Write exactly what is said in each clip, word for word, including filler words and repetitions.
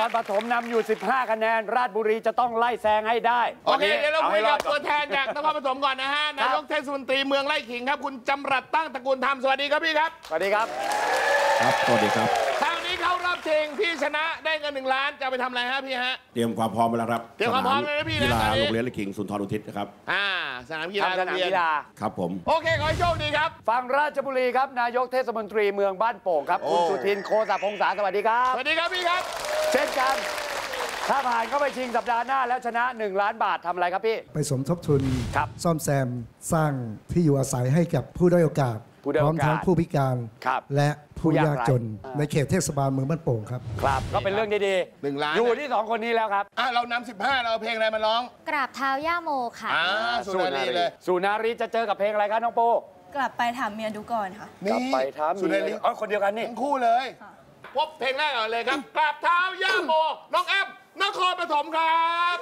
รปฐมนำอยู่สิบห้าคะแนนราชบุรีจะต้องไล่แซงให้ได้โอเคเดี๋ยวเราคุยกับตัวแทนจากนครปฐมก่อนนะฮะนายกเทศมนตรีเมืองไร่ขิงครับคุณจำรัดตั้งตระกูลธรรมสวัสดีครับพี่ครับสวัสดีครับครับสวัสดีครับคราวนี้เข้ารอบชิงพี่ชนะได้เงินหนึ่งล้านจะไปทำอะไรฮะพี่ฮะเตรียมความพร้อมไปแล้วครับเตรียมความพร้อมเลยนะพี่นะกีฬาโรงเรียนไร่ขิงสุนทรอุทิศนะครับอ่าสนามกีฬาสนามกีฬาครับผมโอเคขอให้โชคดีครับฝั่งราชบุรีครับนายกเทศมนตรีเมืองบ้านโป่งครับคุณสุทินโคสะพงษาสวัสดีครับสวัสดีครับพี่ครับเช่นกันถ้าผ่านเข้าไปชิงสัปดาห์หน้าแล้วชนะหนึ่งล้านบาททำอะไรครับพี่ไปสมทบทุนซ่อมแซมสร้างที่อยู่อาศัยให้กับผู้ด้อยโอกาสพร้อมทั้งผู้พิการและผู้ยากจนในเขตเทศบาลเมืองบ้านโป่งครับครับก็เป็นเรื่องดีๆหนึ่งล้านอยู่ที่สองคนนี้แล้วครับอ่ะเรานำสิบห้าเราเพลงอะไรมาร้องกราบเท้าย่าโมค่ะอ่าสุนารีเลยสุนารีจะเจอกับเพลงอะไรครับน้องโปกลับไปถามเมียดูก่อนค่ะกลับไปถามสุนารีอ๋อคนเดียวกันนี่ทั้งคู่เลยพบเพลงแรกก่อนเลยครับกราบเท้าย่าโมน้องแอมนครปฐมครับ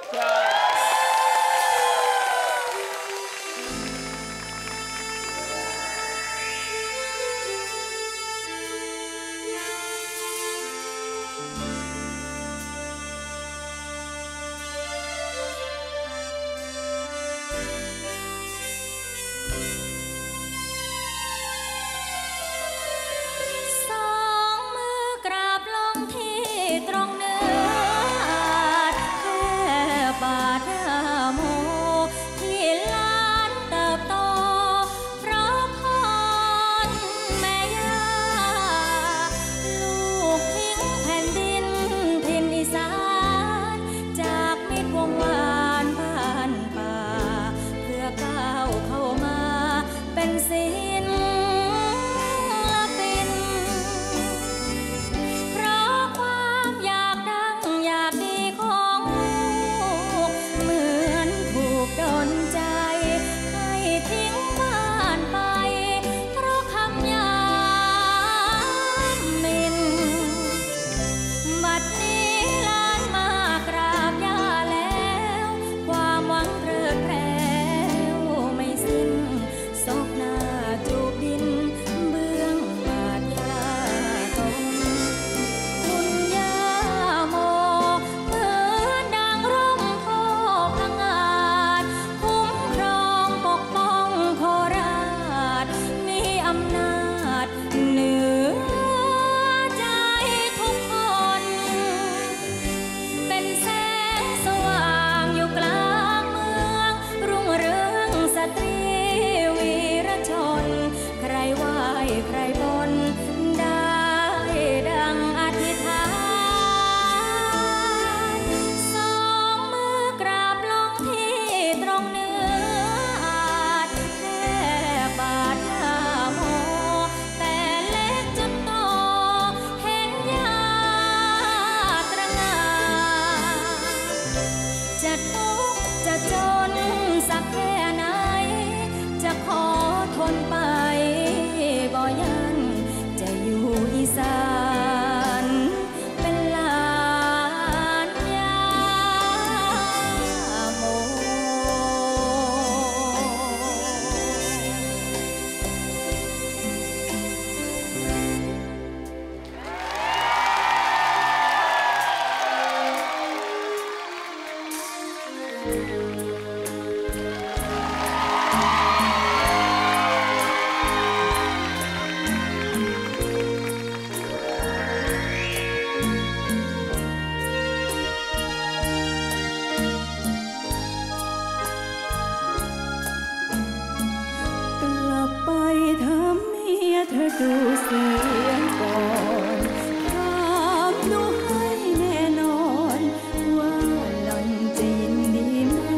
ดูเสียงก่อนถามหนูให้แน่นอนว่าหล่อนจะยินดีไหม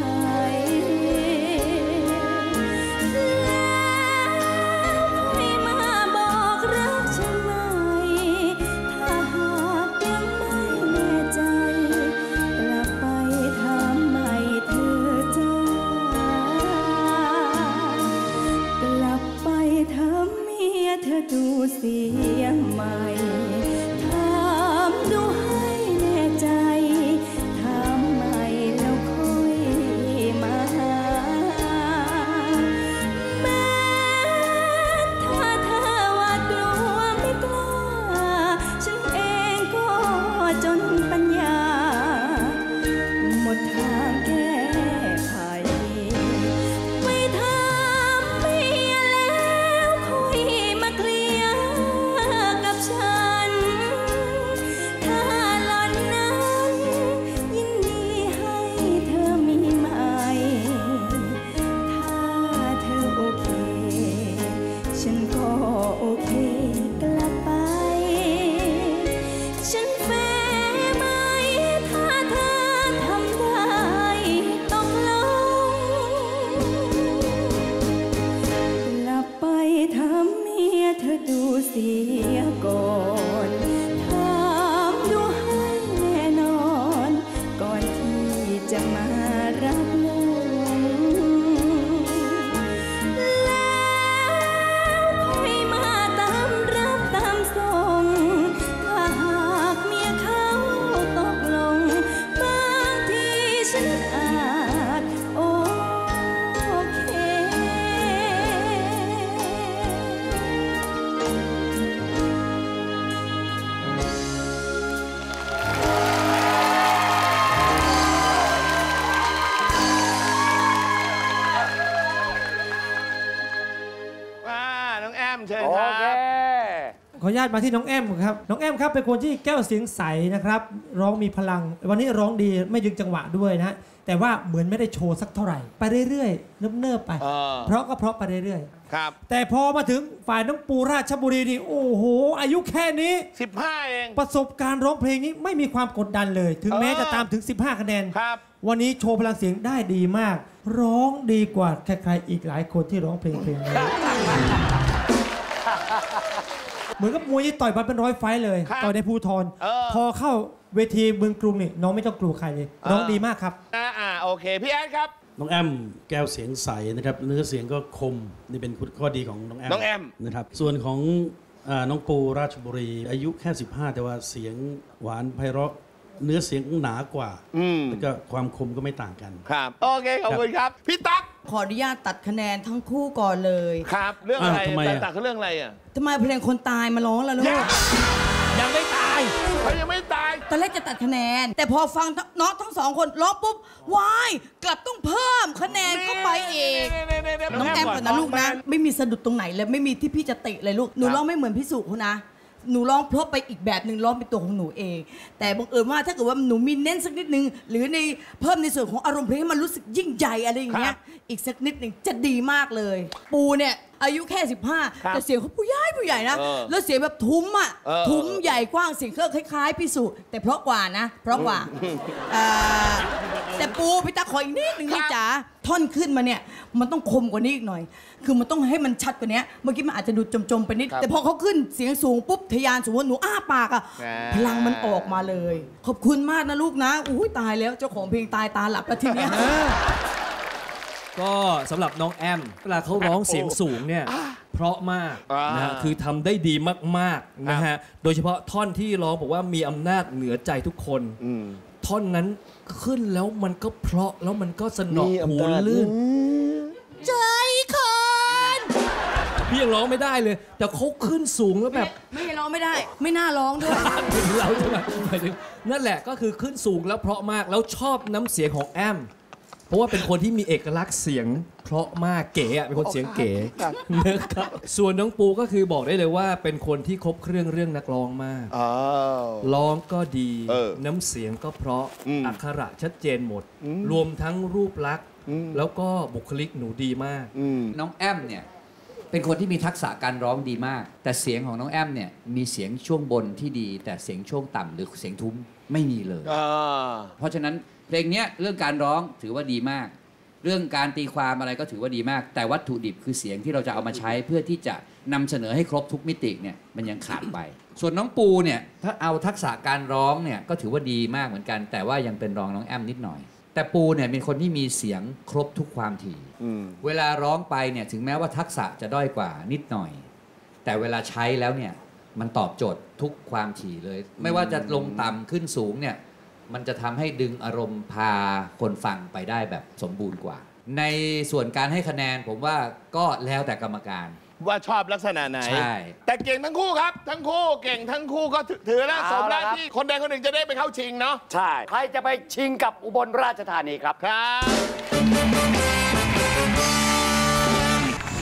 แล้วให้มาบอกรักฉันไหมถ้าหากยังไม่แน่ใจกลับไปถามใหม่เธอจ้ากลับไปถามเธอดูเสียงใหม่ถามดูให้แน่ใจถามใหม่แล้วค่อยมาหาแม้ถ้าเธอว่ากลัวไม่กล้าฉันเองก็จนปัญญาโอเคกลับไปฉันแฟไหมถ้าเธอทำได้ตกลงกลับไปทำเมียเธอดูเสียก่อนถามดูให้แน่นอนก่อนที่จะมารับลงแล้วค่อยมาตามรับตามส่งถ้าหากเมียเขาตกลงบางทีฉันอาจโอเคอ่าน้องแอมเชิญโอครัเคบขออนุญาตมาที่น้องแอมครับน้องแอมครับเป็นคนที่แก้วเสียงใสนะครับร้องมีพลังวันนี้ร้องดีไม่ยึงจังหวะด้วยนะฮะแต่ว่าเหมือนไม่ได้โชว์สักเท่าไหร่ไปเรื่อยๆเนิบๆไปเออเพราะก็เพราะไปเรื่อยครับๆแต่พอมาถึงฝ่ายน้องปูราชบุรีนี่โอ้โหอายุแค่นี้สิบห้าเองประสบการณ์ร้องเพลงนี้ไม่มีความกดดันเลย ถึงแม้เออจะตามถึงสิบห้าคะแนนครับวันนี้โชว์พลังเสียงได้ดีมาก ร้องดีกว่าใครๆอีกหลายคนที่ร้องเพลงเพลงนี้ เหมือนกับมวยที่ต่อยมาเป็นร้อยไฟต์เลยครับต่อยในภูทรเออพอเข้าเวทีเมืองกรุงนี่น้องไม่ต้องกลัวใครเลยร้องดีมากครับอ่าอ่าโอเคพี่แอดครับน้องแอมแก้วเสียงใสนะครับเนื้อเสียงก็คมนี่เป็นข้อดีของน้องแอมน้องแอมนะครับส่วนของอ่าน้องปูราชบุรี อายุแค่สิบห้าแต่ว่าเสียงหวานไพเราะเนื้อเสียงหนากว่าอืมแล้วก็ความคมก็ไม่ต่างกันครับโอเคขอบคุณครับพี่ตั๊กขออนุญาตตัดคะแนนทั้งคู่ก่อนเลยครับเรื่องอะไรอ้าวทำไมแต่อะตั๊กเขาเรื่องอะไรอ่ะทำไมเพลงคนตายมาร้องล่ะลูกยังไม่ตายเขายังไม่ตายตอนแรกจะตัดคะแนน แต่พอฟังน้องทั้งสองคนร้องปุ๊บวายกลับต้องเพิ่มคะแนนเข้าไปอีกน้องแอมก่อนนะลูกนะ ไม่มีสะดุดตรงไหนเลยไม่มีที่พี่จะติเลยลูกหนูร้องไม่เหมือนพี่สุเขานะหนูร้องเพราะไปอีกแบบหนึ่งร้องเป็นตัวของหนูเอง แต่บังเอิญว่าถ้าเกิดว่าหนูมีเน้นสักนิดนึงหรือในเพิ่มในส่วนของอารมณ์เพลงให้มันรู้สึกยิ่งใหญ่อะไรอย่างเงี้ยอีกสักนิดหนึ่งจะดีมากเลย ปูเนี่ยอายุแค่สิบห้าแต่เสียงเขาผู้ใหญ่ผู้ใหญ่นะเออแล้วเสียงแบบทุ้มอ่ะเออทุ้มใหญ่กว้างเสียงเครื่องคล้ายๆพี่สุแต่เพราะกว่านะ เพราะกว่าเอ่อแต่ปูพี่ตาขออีกนิดหนึ่งพี่จ๋าท่อนขึ้นมาเนี่ยมันต้องคมกว่านี้อีกหน่อย คือมันต้องให้มันชัดกว่านี้เมื่อกี้มันอาจจะดูจมๆไปนิดแต่พอเขาขึ้นเสียงสูงปุ๊บทะยานสูงว่าหนูอ้าปากอ่ะพลังมันออกมาเลย ขอบคุณมากนะลูกนะอุ้ยตายแล้วเจ้าของเพลงตายตาหลับแล้วทีเนี้ยก็สำหรับน้องแอมเวลาเขาร้องเสียงสูงเนี่ยเพราะมากอ่านนะฮะคือทำได้ดีมากๆนะฮะโดยเฉพาะท่อนที่ร้องบอกว่ามีอำนาจเหนือใจทุกคน ท่อนนั้นขึ้นแล้วมันก็เพราะแล้วมันก็สนอหูลื่นใจคนพี่ยังร้องไม่ได้เลย แต่เขาขึ้นสูงแล้วแบบไม่ร้องไม่ได้ ไม่น่าร้องด้วยเป็นเราใช่ไหมหมายถึงนั่นแหละก็คือขึ้นสูงแล้วเพราะมากแล้วชอบน้ำเสียงของแอม เพราะว่าเป็นคนที่มีเอกลักษณ์เสียงเพราะมากเก๋อะเป็นคนเสียงเก๋นะครับส่วนน้องปูก็คือบอกได้เลยว่าเป็นคนที่ครบเครื่องเรื่องนักร้องมากร้องก็ดีเออน้ำเสียงก็เพราะอืมอักขระชัดเจนหมด รวมทั้งรูปลักษณ์แล้วก็บุคลิกหนูดีมากน้องแอมเนี่ยเป็นคนที่มีทักษะการร้องดีมาก แต่เสียงของน้องแอมเนี่ยมีเสียงช่วงบนที่ดี แต่เสียงช่วงต่ำหรือเสียงทุ้มไม่มีเลย เพราะฉะนั้นเพลงเนี้ยเรื่องการร้องถือว่าดีมาก เรื่องการตีความอะไรก็ถือว่าดีมาก แต่วัตถุดิบคือเสียงที่เราจะเอามาใช้เพื่อที่จะนำเสนอให้ครบทุกมิติเนี่ยมันยังขาดไป ส่วนน้องปูเนี่ยถ้าเอาทักษะการร้องเนี่ยก็ถือว่าดีมากเหมือนกัน แต่ว่ายังเป็นรองน้องแอมนิดหน่อย แต่ปูเนี่ยเป็นคนที่มีเสียงครบทุกความถี่เวลาร้องไปเนี่ยถึงแม้ว่าทักษะจะด้อยกว่านิดหน่อย แต่เวลาใช้แล้วเนี่ยมันตอบโจทย์ทุกความถี่เลย ไม่ว่าจะลงต่ำขึ้นสูงเนี่ยมันจะทำให้ดึงอารมณ์พาคนฟังไปได้แบบสมบูรณ์กว่า ในส่วนการให้คะแนนผมว่าก็แล้วแต่กรรมการว่าชอบลักษณะไหนใช่แต่เก่งทั้งคู่ครับ ทั้งคู่เก่งทั้งคู่ก็ถือถือแล้วเอาสมแล้วละครับที่คนใดคนหนึ่งจะได้ไปเข้าชิงเนาะใช่ ใครจะไปชิงกับอุบลราชธานีครับครับ